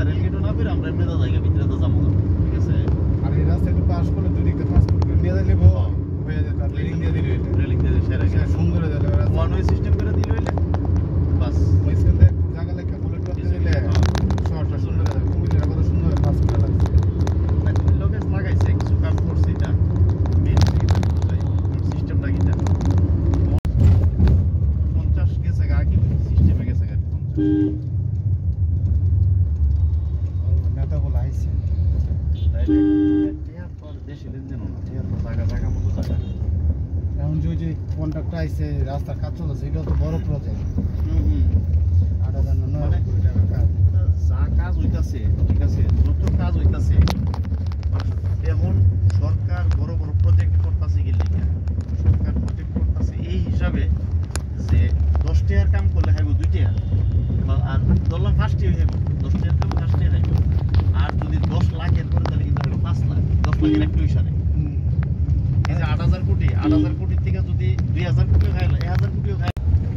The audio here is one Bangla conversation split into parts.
রেলগেটও না ফিরে আমরা এমনি জায়গা ভিতরে তো যাবো ঠিক আছে আর এই রাস্তাটা পাস করলে যদি একটা পাসপোর্ট নিয়ে দিলে হয়ে যেত আর রেলিং দিয়ে দিলে রেলিং দিয়ে সেরা সুন্দর হয়ে যাবে ওয়ান ওয়ে সিস্টেম করে দিলে হইলে বাস ওইখান থেকে জায়গা লেখা বুলেট করতে দিলে শহরটা সুন্দর হয়ে যাবে কুমিল্লার কত সুন্দর পাস করে লাগছে লোকেশ লাগাইছে কিছু কাম করছে এটা মেন সিস্টেমটা কিটা 50 গেছে আগে সিস্টেমে গেছে 50 নেতা বলে আইছে দেশে লেনদেন না জায়গা জায়গা মতো জায়গা এখন যে কন্ট্রাক্ট আইছে রাস্তার কাজ চলছে এটা তো বড় প্রজেক্ট 8,900 কোটি টাকার কাজ যা কাজ হইতাছে ঠিক আছে যত কাজ হইতাছে এখন সরকার বড় বড় প্রজেক্ট করতেছে গেলে সরকার প্রজেক্ট করতেছে এই হিসাবে যে 10 টাকার কাম করলে খাইব 2 টাকা আর ধরলাম 5 টাকা খাইব 10 টাকার কাম 5 টাকা খাইব আর যদি 10 লাখের করে তাহলে কিন্তু হলো 5 লাখ 10 লাখের একটু ইশারে এই যে 8,000 কোটির থেকে যদি 2,000 কোটি খাইলে 1,000 কোটিও খাই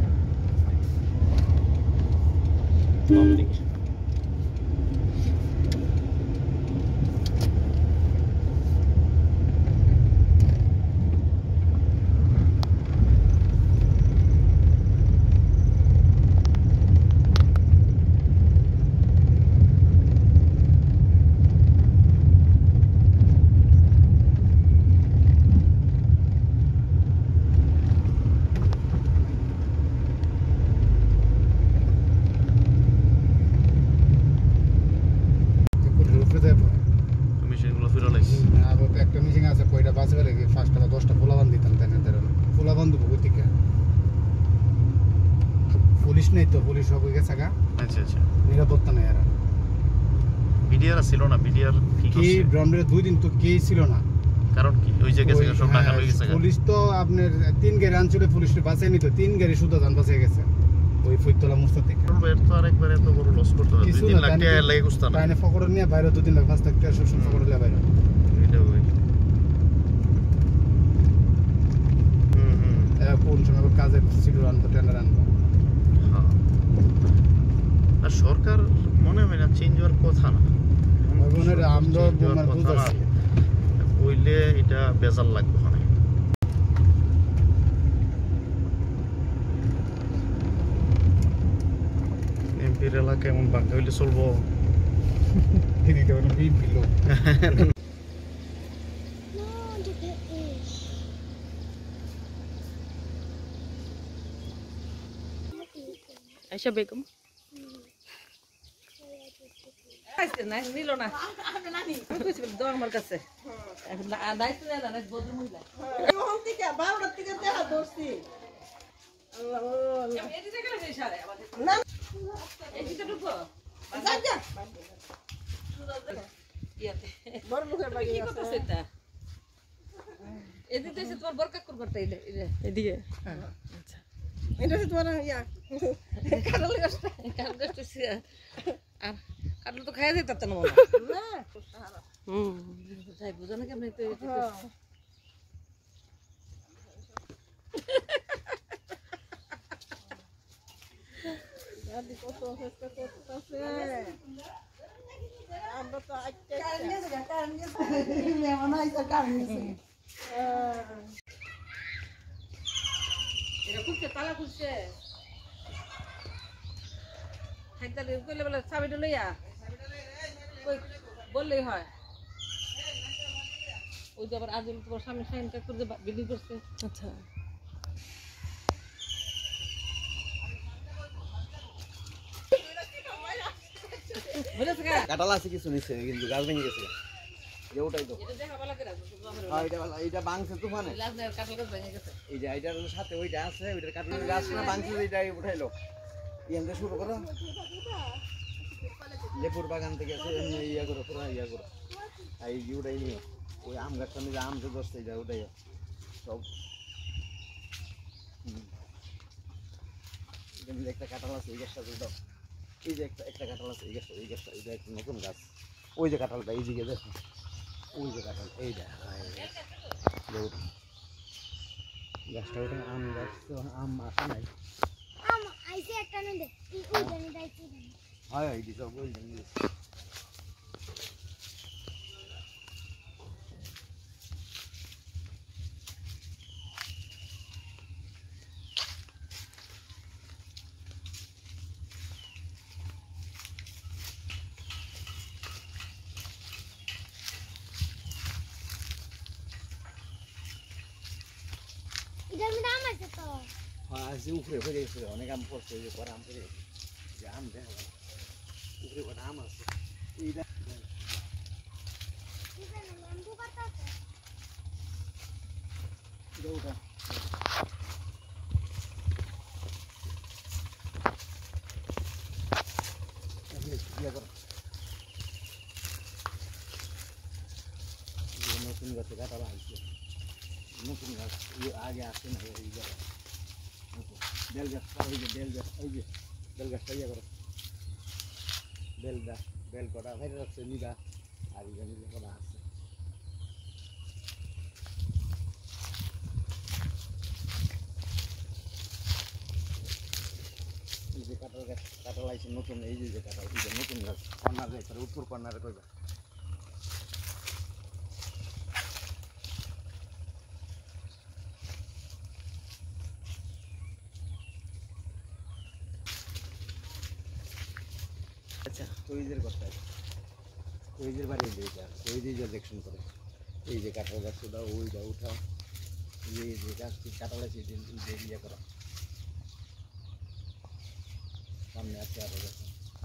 একটা মিশিং আছে কয়টা বাসে গেলে 5টা বা 10টা পোলাবান দিতাম তাই না পোলাবান দেবো ওই থেকে পুলিশ নেই তো পুলিশ সব গেছে গা আচ্ছা আচ্ছা নিরাপত্তা নেই আর বিডিআর ছিল না বিডিআর কি কি ব্রহ্মের 2 দিন তো কেই ছিল না কারণ কি ওই যে গেছে সব টাকা লয়ে গেছে পুলিশ তো আপনার 3 গাড়ি আনছিল পুলিশে বাঁচাই নিত 3 গাড়ি শুধু জান বাঁচাই গেছে ওই ফুইতলা মুস্তা থেকে এর তো আরেকবার এত বড় লস করতে হবে 2 লাখ টাকা লাগে কুস্তা না তাইনে ফকড় নিয়ে বাইরে 2-3 লাখ 5 লাখ টাকা সব ফকড় নিয়ে বাইরে এটা ওই কোন সময় কাজে ছিল আনতো টেন্ডার আনতো হ্যাঁ আর সরকার মনে হয় না চেঞ্জ হওয়ার কথা না মনে আমরা বোমার বুঝাচ্ছি ওইলে এটা বেজাল লাগবে ওখানে এমপির এলাকা এমন বাঁকা হইলে চলবো এদিকে মানে বিল লোক আয়শা বেগম আইছে না নিল না আপনি নানি কইছিল দাও আমার কাছে এখন দাইতে না না বদল মহিলা কোন থেকে 12টা থেকে দেখা দর্শি আল্লাহ আল্লাহ এদিকে গেলে যে সারে আমাদের না এদিকে ঢুকো যা যা ইয়াতে বড় লোকের বাড়ি আছে কি কথা সেটা এদিকে এসে তোমার বরকত করতে এদিকে আচ্ছা এটা তো তোমার ইয়া কারল গাছটা আর কারল তো খাইয়া যেত না না যাই বুঝো না কেমন তো আমরা তো এটা খুলছে তালা খুলছে হাইতালে কইলে বলে চাবিটা লইয়া কই বললেই হয় ওই যে আবার আজল তোমার সামনে সাইনটা করে বিক্রি করছে আচ্ছা কাটাল আছে কিছু নিচে কিন্তু গাছ ভেঙে গেছে ওটাই তো এইটা বাংছে তুফানে এই যে এইটার সাথে ওইটা আছে ওইটার কাটলের গাছ না বাংছে এইটাই উঠাইলো এখান শুরু করো লেপুর বাগান থেকে ইয়া করো পুরো ইয়া করো এই ওটাই নিও ওই আম গাছটা নিয়ে আম তো দশটা এটা ওটাই সব একটা কাঁঠাল আছে এই গাছটা দাও এই যে একটা কাঁঠাল আছে এই গাছটা এটা একটা নতুন গাছ ওই যে কাঁঠালটা এই দিকে দেখো ওই যে কাঁঠাল এইটা গাছটা ওটা আম গাছ তো আম আসে নাই হয় এই সব ওই এটার মধ্যে আম আছে তো হ্যাঁ আছে উপরে পড়ে গেছে অনেক আম পড়ছে যে পরে আম পড়ে গেছে যে আম দেখা যায় উপরে কটা আম আছে এইটা এখানে লেম্বু পাতা আছে এটা ওটা ইয়া করো নতুন গাছে কাটা লাগছে নতুন গাছ আগে আসে না এই জায়গায় বেল গাছটা ওই যে বেল গাছটা ইয়ে করো বেল কটা ভাইরে রাখছে নিবা আর এই যে কটা আছে এই যে কাঁঠাল গাছ কাঁঠাল আছে নতুন এই যে কাঁঠাল এই যে নতুন গাছ কর্নার গাছ উত্তর কর্নারে কইবা আচ্ছা তৈজের কথা তৈজের বাড়ি এইটা তৈজের যে ইলেকশন করে এই যে কাঁঠাল গাছ ওটা ওইটা উঠা এই যে গাছটি কাঁঠাল আছে যে ইয়ে করা সামনে আছে আরো গাছ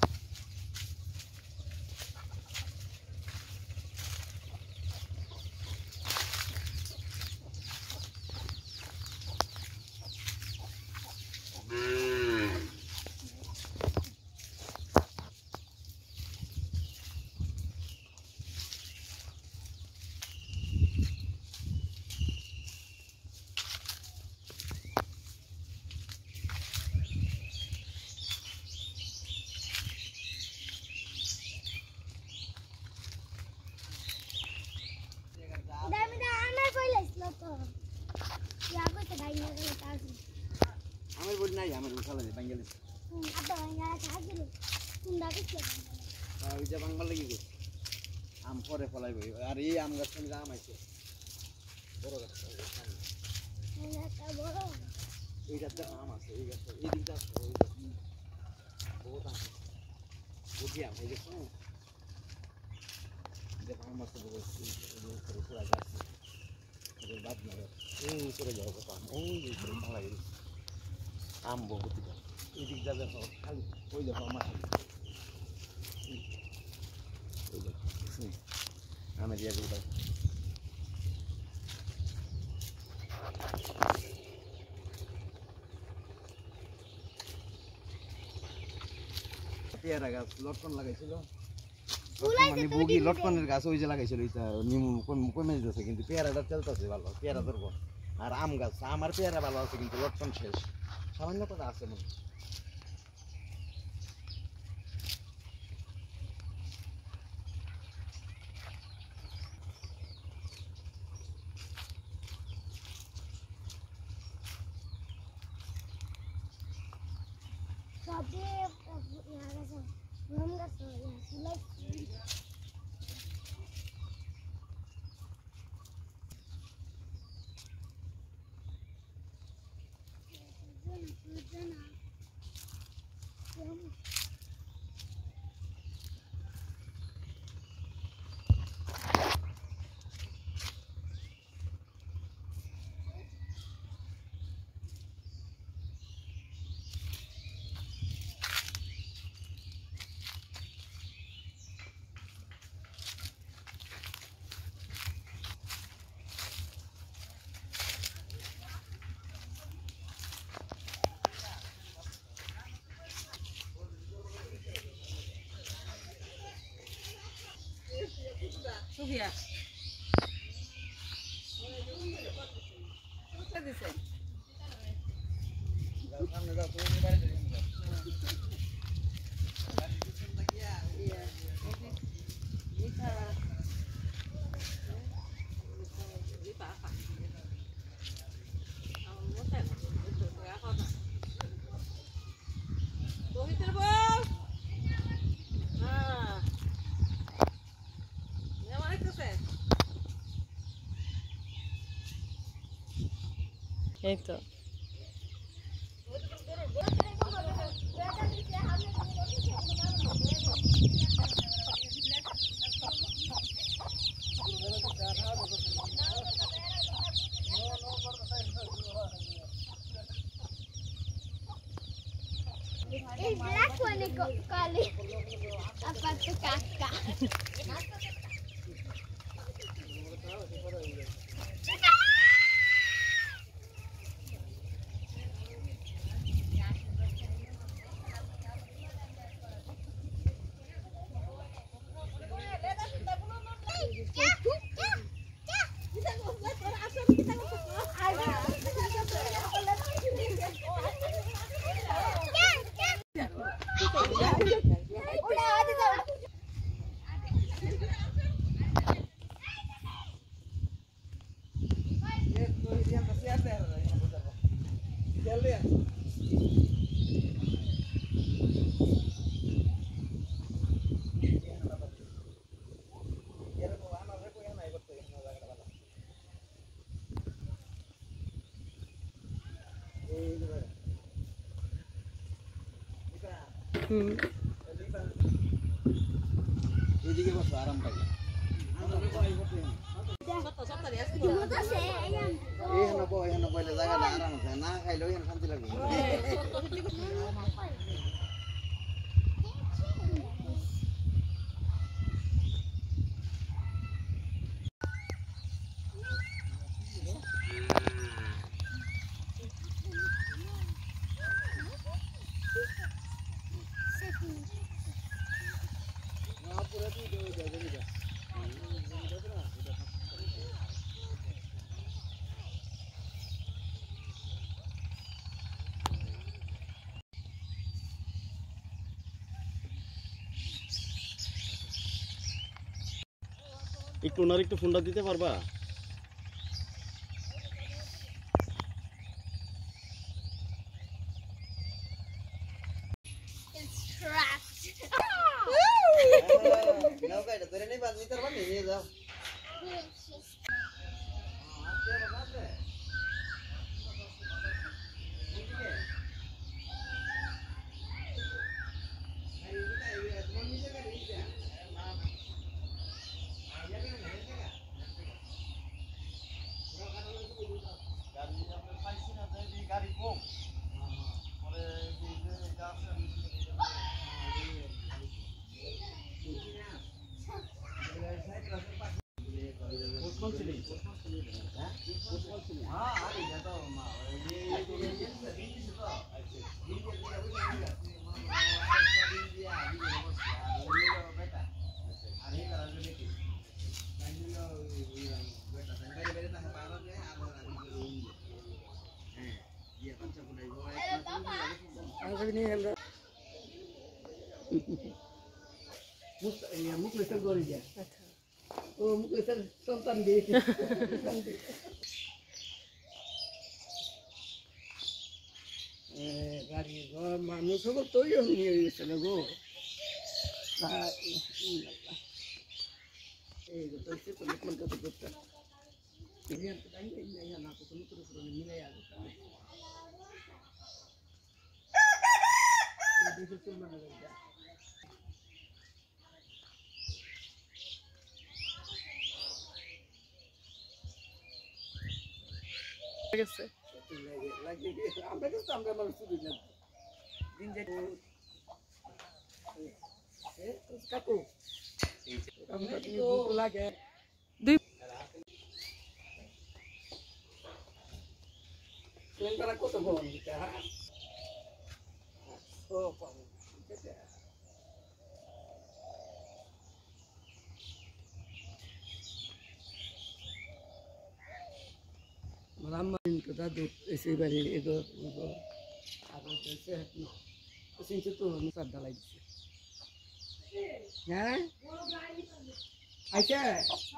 এটার মধ্যে আমার কই লাগছিল তো ইয়া করতে ভাই না গেলে কাজ আমার বলি নাই আমার উঠালা যে বাঙ্গালি আদা ভাই না কাজ দিল কুন্ডা কিছু ওইটা বাঙ্গাল লাগি গো আম পরে ফলাইব আর এই আম গাছ থেকে আম আছে বড় গাছ একটা বড় এই গাছটা আম আছে এই গাছটা এই দিকটা আছে ওই বহুত আম বুঝি আম এই গাছ যে আম আছে পুরা গাছ বাদ না এই করে যাও কথা ওই যে ভালো লাগে আম বহুত এই দিক যাবে খালি ওই দেখো আমার ওই দেখো আমের ইয়াগুলো পেয়ারা গাছ লটকন লাগাইছিল মানে বুগি লটকনের গাছ ওই যে লাগাইছিল এটা নিম কমে যেতেছে কিন্তু পেয়ারাটা চলতেছে ভালো পেয়ারা ধরবো আর আম গাছ আমার পেয়ারা ভালো আছে কিন্তু লটকন শেষ সামান্য কথা আছে মনে সবে ইয়া গেছে রম গেছে ইয়া সুলাই সুফিয়া দিছে সামনে যাও তুমি বাড়িতে এই তো kali apa tuh kakak? এদিকে বসো আরাম পাবে এখানে বইলে জায়গাটা আরাম আছে না খাইলেও এখানে শান্তি লাগবে একটু ওনার একটু ফোনটা দিতে পারবা? নৌকাটা ধরে নিবা নিতে পারবা নিয়ে যাও গাড়ি কম পরে মানুষ হবো তো নিয়ে গেছে না গো এই তো করতে মিলে গেছে আমরা কিন্তু আমরা মানুষ দিন যে কাকু লাগে কত বড় Malaman ko dado ese bari ego ado ese since to no sa dalay dise ha acha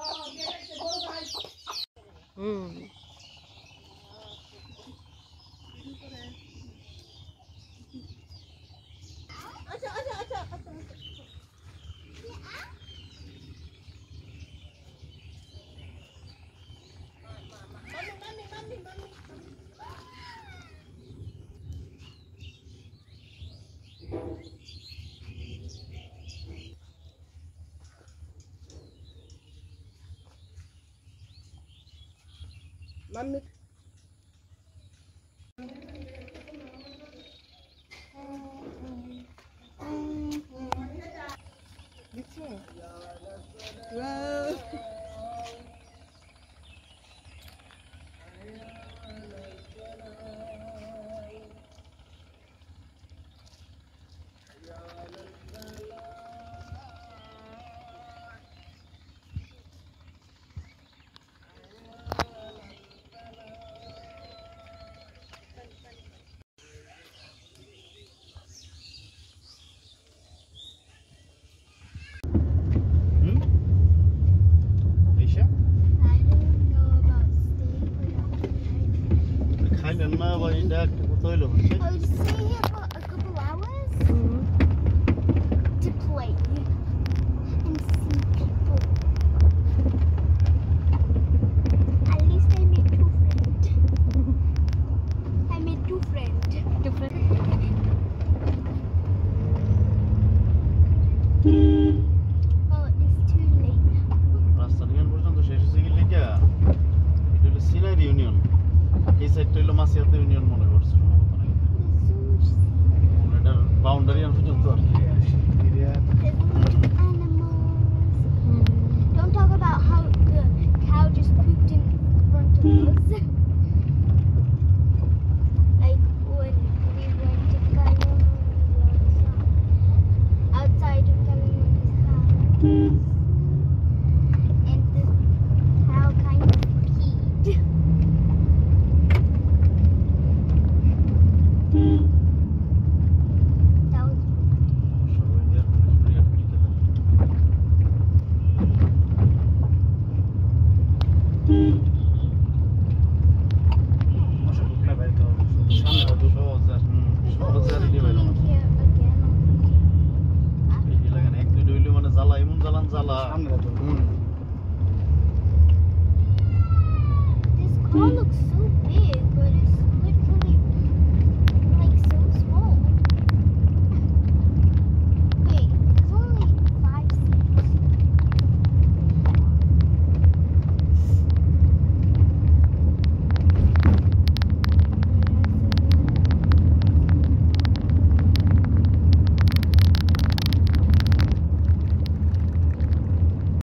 Mami. দেখছে Aisha? I don't know about staying without night. খাইলেন না বা এটা একটা কথা হইলো হচ্ছে I would stay here for a couple hours to play and see people. At least I made two friends. I made two friends. Oh, it's too late. রাস্তা নিয়ে পর্যন্ত শেষ হয়ে গেলে কি এটা হলো সিনার ইউনিয়ন এই সাইডটা হলো মাসিয়াতে ইউনিয়ন মনে করছে সম্ভবত নাকি There's so much sea. এটার বাউন্ডারি পর্যন্ত আর কি area There's so much animals. Don't talk about how the cow just pooped in front of us. Like when we went to Kalimani's outside of Kalimani's house. And the cow kind of peed. That was সবাই এর রিয়াক্ট করতে থাকে মশা ঢুকলে বাইরে তো সামনে তো সহজ আর নিয়ে বাইরে coming here again. এই লাগান এক দুই হইলে মানে জ্বালা এমন জ্বালান জ্বালা সামনে তো